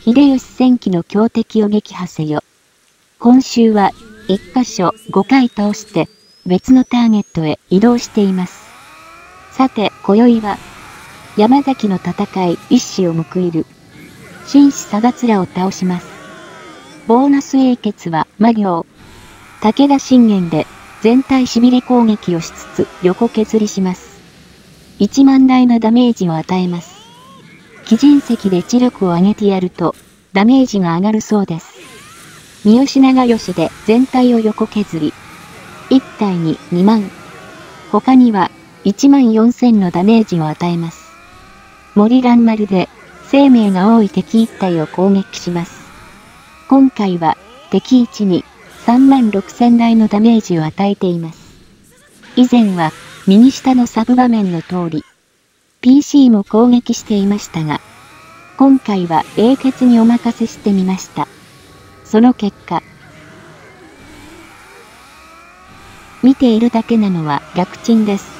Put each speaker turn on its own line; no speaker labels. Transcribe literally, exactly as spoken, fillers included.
秀吉戦記の強敵を撃破せよ。今週は、一箇所ごかい倒して、別のターゲットへ移動しています。さて、今宵は、山崎の戦い一矢を報いる。紳士貞面を倒します。ボーナス英傑は魔行。武田信玄で全体しびれ攻撃をしつつ横削りします。いちまんだいのダメージを与えます。鬼人石で知力を上げてやるとダメージが上がるそうです。三好長吉で全体を横削り。いち体ににまん。他にはいちまんよんせんのダメージを与えます。森蘭丸で生命が多い敵いち体を攻撃します。今回は敵いちにさんまんろくせんだいのダメージを与えています。以前は右下のサブ画面の通り ピーシー も攻撃していましたが、今回は英傑にお任せしてみました。その結果、見ているだけなのは楽ちんです。